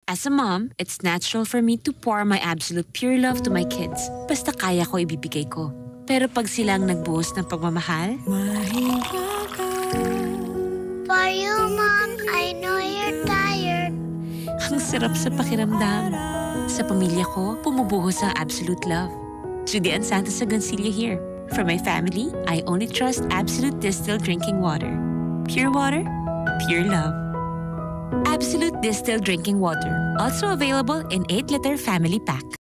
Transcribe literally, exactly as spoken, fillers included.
As a mom, it's natural for me to pour my absolute pure love to my kids. Basta kaya ko ibibigay ko. Pero pag silang nagbuhos ng pagmamahal, for you, Mom, I know you're tired. Ang sarap sa pakiramdam. Sa pamilya ko, pumubuhos ang absolute love. Judy and Santos-Agoncillo here. For my family, I only trust Absolute Distilled Drinking Water. Pure water, pure love. Absolute Distilled Drinking Water. Also available in eight liter family pack.